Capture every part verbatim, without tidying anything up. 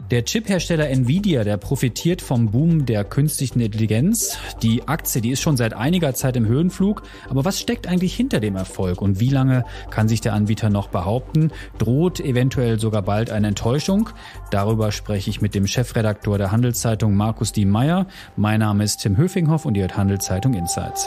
Der Chiphersteller Nvidia, der profitiert vom Boom der künstlichen Intelligenz. Die Aktie, die ist schon seit einiger Zeit im Höhenflug. Aber was steckt eigentlich hinter dem Erfolg? Und wie lange kann sich der Anbieter noch behaupten? Droht eventuell sogar bald eine Enttäuschung? Darüber spreche ich mit dem Chefredaktor der Handelszeitung Markus Diemeyer. Mein Name ist Tim Höfinghoff und ihr hört Handelszeitung Insights.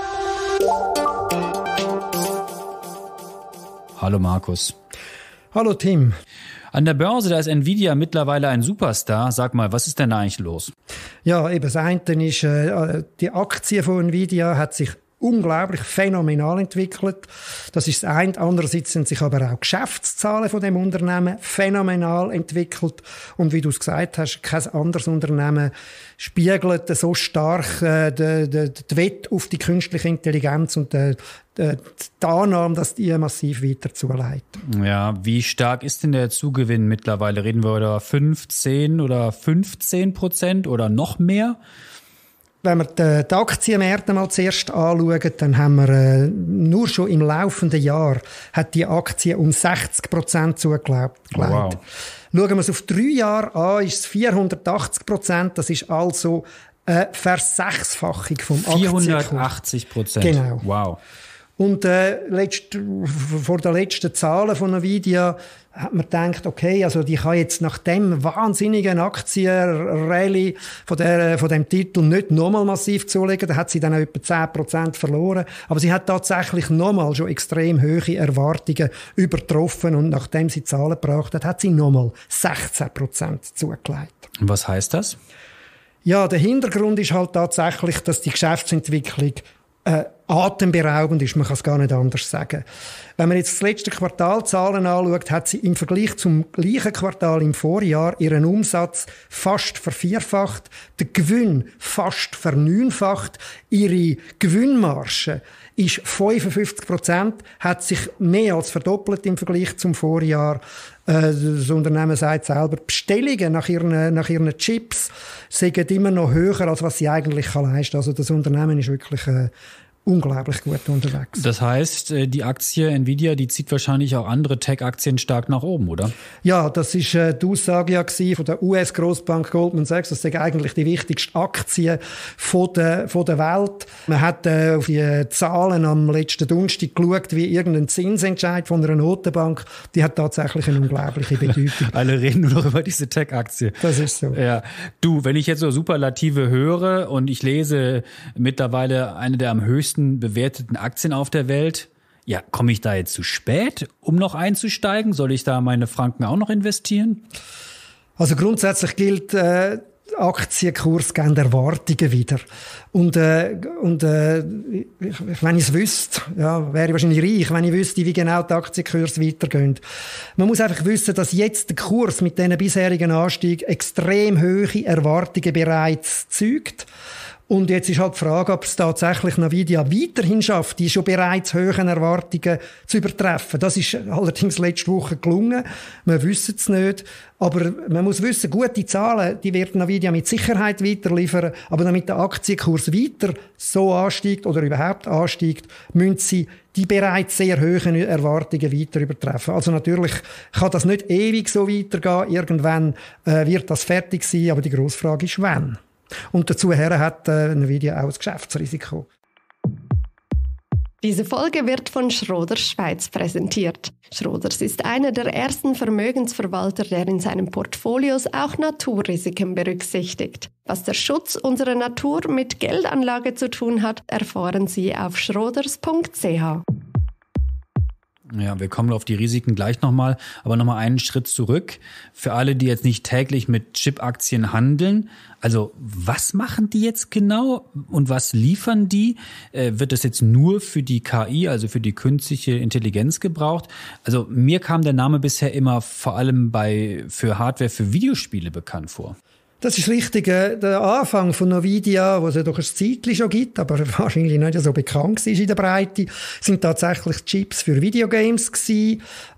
Hallo Markus. Hallo Tim. An der Börse, da ist Nvidia mittlerweile ein Superstar. Sag mal, was ist denn da eigentlich los? Ja, eben das eine ist, äh, die Aktie von Nvidia hat sich unglaublich phänomenal entwickelt. Das ist das eine. Andererseits sind sich aber auch Geschäftszahlen von dem Unternehmen phänomenal entwickelt. Und wie du es gesagt hast, kein anderes Unternehmen spiegelt so stark äh, die, die, die Wette auf die künstliche Intelligenz und die, die, die Annahme, dass die massiv weiter zuleitet. Ja, wie stark ist denn der Zugewinn mittlerweile? Reden wir über fünf, zehn oder fünfzehn Prozent oder noch mehr? Wenn wir die, die Aktienmärkte mal zuerst anschauen, dann haben wir äh, nur schon im laufenden Jahr hat die Aktie um sechzig Prozent zugelegt. Wow. Schauen wir es auf drei Jahre an, ist es vierhundertachtzig Prozent. Das ist also eine Versechsfachung vom Aktienkurs. vierhundertachtzig Prozent. Genau. Wow. Und äh, letzt, vor den letzten Zahlen von Nvidia hat man gedacht, okay, also die kann jetzt nach dem wahnsinnigen Aktienrallye von, der, von dem Titel nicht nochmal massiv zulegen. Da hat sie dann auch etwa zehn Prozent verloren. Aber sie hat tatsächlich nochmal schon extrem hohe Erwartungen übertroffen. Und nachdem sie Zahlen gebracht hat, hat sie nochmal sechzehn Prozent zugelegt. Und was heißt das? Ja, der Hintergrund ist halt tatsächlich, dass die Geschäftsentwicklung äh, atemberaubend ist, man kann es gar nicht anders sagen. Wenn man jetzt das letzte Quartalzahlen anschaut, hat sie im Vergleich zum gleichen Quartal im Vorjahr ihren Umsatz fast vervierfacht, den Gewinn fast verneunfacht, ihre Gewinnmarge ist fünfundfünfzig Prozent, hat sich mehr als verdoppelt im Vergleich zum Vorjahr. Das Unternehmen sagt selber, die Bestellungen nach ihren, nach ihren Chips sind immer noch höher, als was sie eigentlich leisten kann. Also das Unternehmen ist wirklich äh, unglaublich gut unterwegs. Das heißt, die Aktie Nvidia, die zieht wahrscheinlich auch andere Tech-Aktien stark nach oben, oder? Ja, das ist äh, die Aussage ja von der U S-Grossbank Goldman Sachs. Das ist eigentlich die wichtigste Aktie von der, von der Welt. Man hat äh, auf die Zahlen am letzten Donnerstag geschaut, wie irgendein Zinsentscheid von einer Notenbank. Die hat tatsächlich eine unglaubliche Bedeutung. Alle reden nur noch über diese Tech-Aktie. Das ist so. Ja. Du, wenn ich jetzt so Superlative höre und ich lese mittlerweile eine der am höchsten bewerteten Aktien auf der Welt. Ja, komme ich da jetzt zu spät, um noch einzusteigen? Soll ich da meine Franken auch noch investieren? Also grundsätzlich gilt, äh, Aktienkurs geben Erwartungen wieder. Und, äh, und äh, wenn ich es wüsste, ja, wäre ich wahrscheinlich reich, wenn ich wüsste, wie genau die Aktienkurse weitergehen. Man muss einfach wissen, dass jetzt der Kurs mit diesen bisherigen Anstieg extrem hohe Erwartungen bereits zeugt. Und jetzt ist halt die Frage, ob es tatsächlich Nvidia weiterhin schafft, die schon bereits hohen Erwartungen zu übertreffen. Das ist allerdings letzte Woche gelungen. Wir wissen es nicht. Aber man muss wissen, gute Zahlen, die wird Nvidia mit Sicherheit weiter liefern. Aber damit der Aktienkurs weiter so ansteigt oder überhaupt ansteigt, müssen sie die bereits sehr hohen Erwartungen weiter übertreffen. Also natürlich kann das nicht ewig so weitergehen. Irgendwann äh, wird das fertig sein. Aber die grosse Frage ist, wann? Und dazu her hat äh, Nvidia auch das Geschäftsrisiko. Diese Folge wird von Schroders Schweiz präsentiert. Schroders ist einer der ersten Vermögensverwalter, der in seinen Portfolios auch Naturrisiken berücksichtigt. Was der Schutz unserer Natur mit Geldanlage zu tun hat, erfahren Sie auf schroders punkt c h. Ja, wir kommen auf die Risiken gleich nochmal, aber nochmal einen Schritt zurück. Für alle, die jetzt nicht täglich mit Chip-Aktien handeln, also was machen die jetzt genau und was liefern die? Äh, wird das jetzt nur für die K I, also für die künstliche Intelligenz gebraucht? Also mir kam der Name bisher immer vor allem bei für Hardware für Videospiele bekannt vor. Das ist richtig. Der Anfang von Nvidia, wo es ja doch ein Zeitchen schon gibt, aber wahrscheinlich nicht so bekannt ist in der Breite, sind tatsächlich Chips für Videogames gewesen.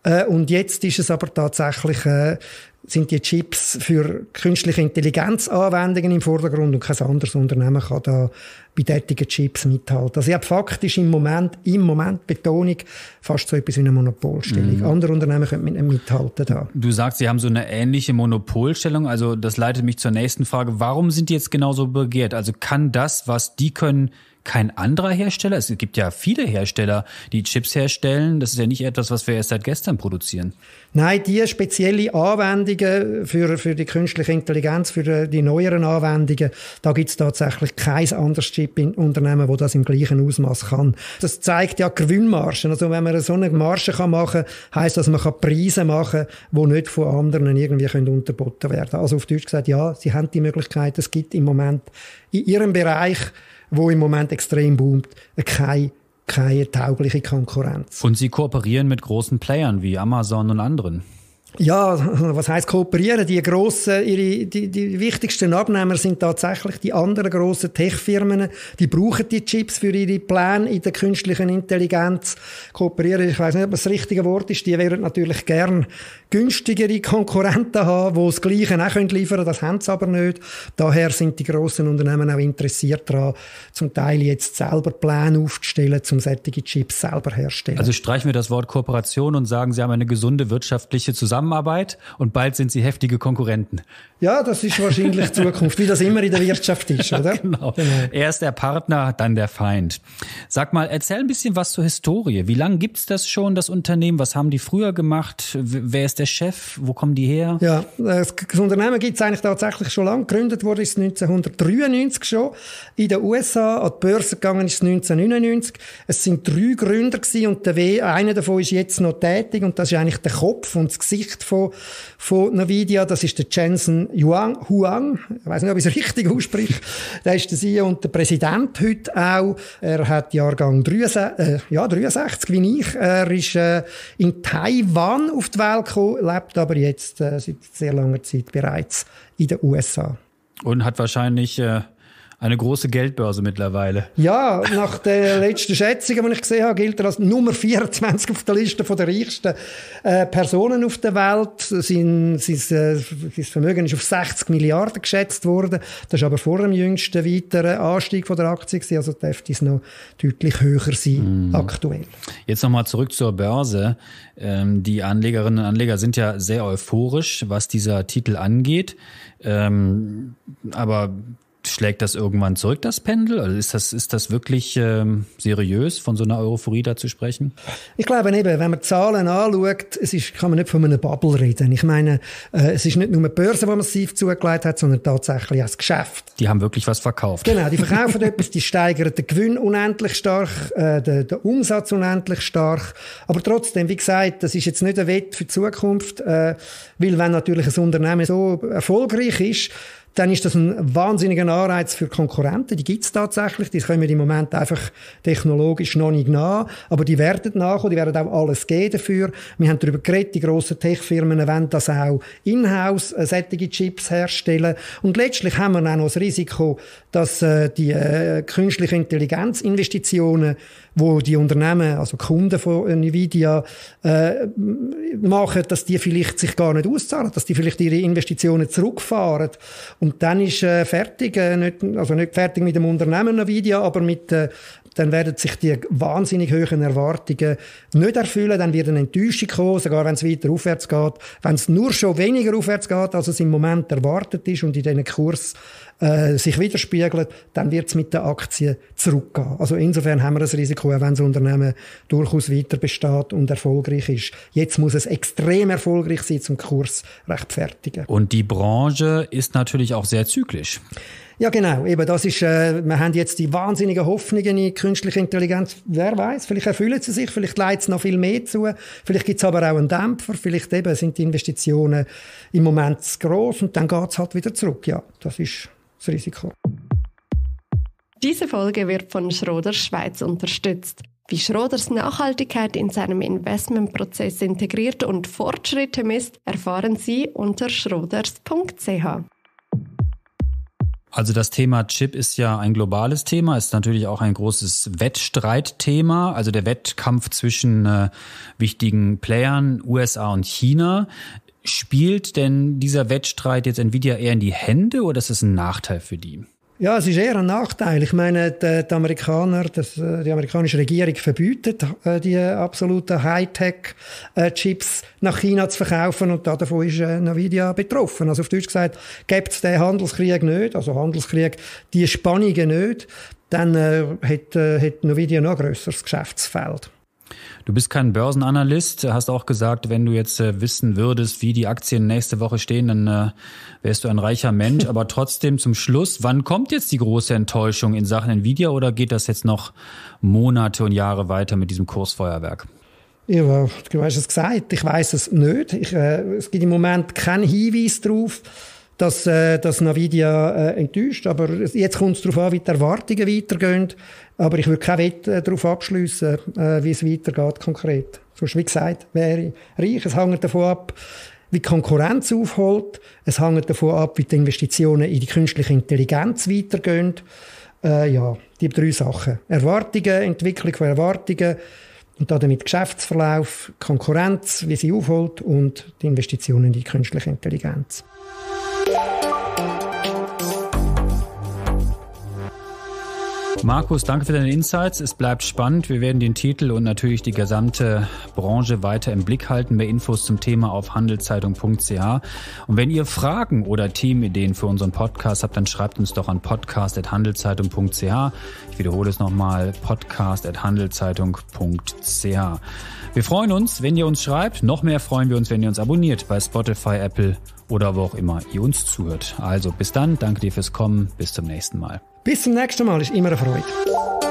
Äh, und jetzt ist es aber tatsächlich, äh, sind die Chips für künstliche Intelligenz-Anwendungen im Vordergrund und kein anderes Unternehmen kann da bei solchen Chips mithalten. Also ich habe faktisch im Moment, im Moment Betonung, fast so etwas wie eine Monopolstellung. Mhm. Andere Unternehmen können nicht mithalten da. Du sagst, Sie haben so eine ähnliche Monopolstellung, also das leitet mich zur nächsten Frage. Warum sind die jetzt genauso begehrt? Also kann das, was die können, kein anderer Hersteller? Es gibt ja viele Hersteller, die Chips herstellen. Das ist ja nicht etwas, was wir erst seit gestern produzieren. Nein, die spezielle Anwendungen für, für die künstliche Intelligenz, für die, die neueren Anwendungen, da gibt es tatsächlich kein anderes Chip-Unternehmen, das das im gleichen Ausmaß kann. Das zeigt ja Gewinnmargen. Also wenn man so eine Marge kann machen kann, heisst das, man kann Preise machen, die nicht von anderen irgendwie können unterboten werden. Also auf Deutsch gesagt, ja, sie haben die Möglichkeit. Es gibt im Moment in ihrem Bereich, wo im Moment extrem boomt, keine, keine taugliche Konkurrenz. Und Sie kooperieren mit großen Playern wie Amazon und anderen? Ja, was heisst kooperieren? Die grossen, ihre, die, die wichtigsten Abnehmer sind tatsächlich die anderen grossen Tech-Firmen. Die brauchen die Chips für ihre Pläne in der künstlichen Intelligenz. Kooperieren, ich weiss nicht, ob das das richtige Wort ist. Die würden natürlich gern günstigere Konkurrenten haben, die das Gleiche auch liefern können. Das haben sie aber nicht. Daher sind die grossen Unternehmen auch interessiert daran, zum Teil jetzt selber Pläne aufzustellen, um solche Chips selber herzustellen. Also streichen wir das Wort Kooperation und sagen, Sie haben eine gesunde wirtschaftliche Zusammenarbeit. Zusammenarbeit und bald sind sie heftige Konkurrenten. Ja, das ist wahrscheinlich Zukunft, wie das immer in der Wirtschaft ist, oder? Genau. genau. Erst der Partner, dann der Feind. Sag mal, erzähl ein bisschen was zur Historie. Wie lange gibt's das schon, das Unternehmen? Was haben die früher gemacht? Wer ist der Chef? Wo kommen die her? Ja, das Unternehmen gibt's eigentlich tatsächlich schon lange. Gegründet wurde es neunzehnhundertdreiundneunzig schon. In den U S A, an die Börse gegangen ist es neunzehnhundertneunundneunzig. Es sind drei Gründer gewesen und der w, einer davon ist jetzt noch tätig und das ist eigentlich der Kopf und das Gesicht von, von Nvidia, das ist der Jensen Huang, Huang. Ich weiss nicht, ob ich es richtig ausspreche. Der ist der C E O und der Präsident heute auch. Er hat Jahrgang dreiundsechzig, äh, ja, dreiundsechzig wie ich. Er ist äh, in Taiwan auf die Welt gekommen, lebt aber jetzt äh, seit sehr langer Zeit bereits in den U S A. Und hat wahrscheinlich äh eine große Geldbörse mittlerweile. Ja, nach den letzten Schätzungen, die ich gesehen habe, gilt er als Nummer vierundzwanzig auf der Liste der reichsten äh, Personen auf der Welt. Sein, sein, äh, sein Vermögen ist auf sechzig Milliarden geschätzt worden. Das ist aber vor dem jüngsten weiteren Anstieg von der Aktie gewesen. Also dürfte es noch deutlich höher sein, mhm. aktuell. Jetzt nochmal zurück zur Börse. Ähm, die Anlegerinnen und Anleger sind ja sehr euphorisch, was dieser Titel angeht. Ähm, aber schlägt das irgendwann zurück, das Pendel? Also ist das, ist das wirklich ähm, seriös, von so einer Euphorie da zu sprechen? Ich glaube eben, wenn man Zahlen anschaut, es ist, kann man nicht von einer Bubble reden. Ich meine, äh, es ist nicht nur die Börse, die massiv zugelegt hat, sondern tatsächlich auch das Geschäft. Die haben wirklich was verkauft. Genau, die verkaufen etwas, die steigern den Gewinn unendlich stark, äh, den, den Umsatz unendlich stark. Aber trotzdem, wie gesagt, das ist jetzt nicht ein Wett für die Zukunft, äh, weil wenn natürlich ein Unternehmen so erfolgreich ist, dann ist das ein wahnsinniger Anreiz für Konkurrenten. Die gibt's tatsächlich. Die kommen im Moment einfach technologisch noch nicht nach. Aber die werden nachkommen. Die werden auch alles geben dafür. Wir haben darüber geredet. Die grossen Tech-Firmen wollen das auch in-house, äh, solche Chips herstellen. Und letztlich haben wir auch noch das Risiko, dass äh, die äh, künstliche Intelligenz-Investitionen, wo die Unternehmen, also Kunden von Nvidia, äh, machen, dass die vielleicht sich gar nicht auszahlen, dass die vielleicht ihre Investitionen zurückfahren. Und dann ist äh, fertig, äh, nicht, also nicht fertig mit dem Unternehmen Nvidia, aber mit, äh, dann werden sich die wahnsinnig hohen Erwartungen nicht erfüllen, dann wird eine Enttäuschung kommen, sogar wenn es weiter aufwärts geht. Wenn es nur schon weniger aufwärts geht, als es im Moment erwartet ist und in diesen Kurs äh, sich widerspiegelt, dann wird es mit den Aktien zurückgehen. Also insofern haben wir das Risiko, auch wenn das Unternehmen durchaus weiter besteht und erfolgreich ist. Jetzt muss es extrem erfolgreich sein, zum Kurs rechtfertigen. Und die Branche ist natürlich auch sehr zyklisch. Ja, genau. Eben, das ist, äh, wir haben jetzt die wahnsinnigen Hoffnungen in künstliche Intelligenz. Wer weiß? Vielleicht erfüllen sie sich, vielleicht leitet es noch viel mehr zu. Vielleicht gibt es aber auch einen Dämpfer. Vielleicht eben sind die Investitionen im Moment zu gross und dann geht es halt wieder zurück. Ja, das ist das Risiko. Diese Folge wird von Schroders Schweiz unterstützt. Wie Schroders Nachhaltigkeit in seinem Investmentprozess integriert und Fortschritte misst, erfahren Sie unter schroders punkt c h. Also das Thema Chip ist ja ein globales Thema, ist natürlich auch ein großes Wettstreitthema, also der Wettkampf zwischen äh, wichtigen Playern, U S A und China. Spielt denn dieser Wettstreit jetzt Nvidia eher in die Hände oder ist es ein Nachteil für die? Ja, es ist eher ein Nachteil. Ich meine, die, die Amerikaner, das, die amerikanische Regierung verbietet die absoluten Hightech-Chips nach China zu verkaufen und davon ist Nvidia betroffen. Also auf Deutsch gesagt, gibt es den Handelskrieg nicht, also Handelskrieg, die Spannungen nicht, dann äh, hat, äh, hat Nvidia noch ein grösseres Geschäftsfeld. Du bist kein Börsenanalyst, hast auch gesagt, wenn du jetzt äh, wissen würdest, wie die Aktien nächste Woche stehen, dann äh, wärst du ein reicher Mensch. Aber trotzdem zum Schluss, wann kommt jetzt die große Enttäuschung in Sachen Nvidia oder geht das jetzt noch Monate und Jahre weiter mit diesem Kursfeuerwerk? Ja, du hast es gesagt, ich weiss es nicht. Ich, äh, es gibt im Moment keinen Hinweis darauf, dass, äh, dass Nvidia äh, enttäuscht. Aber jetzt kommt es darauf an, wie die Erwartungen weitergehen. Aber ich würde keine Wette darauf abschliessen, äh, wie es weitergeht konkret. Sonst, wie gesagt, wäre reich. Es hängt davon ab, wie die Konkurrenz aufholt. Es hängt davon ab, wie die Investitionen in die künstliche Intelligenz weitergehen. Äh, ja, die drei Sachen. Erwartungen, Entwicklung von Erwartungen und damit Geschäftsverlauf, Konkurrenz, wie sie aufholt und die Investitionen in die künstliche Intelligenz. Markus, danke für deine Insights. Es bleibt spannend. Wir werden den Titel und natürlich die gesamte Branche weiter im Blick halten. Mehr Infos zum Thema auf handelszeitung punkt c h. Und wenn ihr Fragen oder Themenideen für unseren Podcast habt, dann schreibt uns doch an podcast at handelszeitung punkt c h. Ich wiederhole es nochmal, podcast at handelszeitung punkt c h. Wir freuen uns, wenn ihr uns schreibt. Noch mehr freuen wir uns, wenn ihr uns abonniert bei Spotify, Apple oder wo auch immer ihr uns zuhört. Also bis dann, danke dir fürs Kommen, bis zum nächsten Mal. Bis zum nächsten Mal, ist immer eine Freude.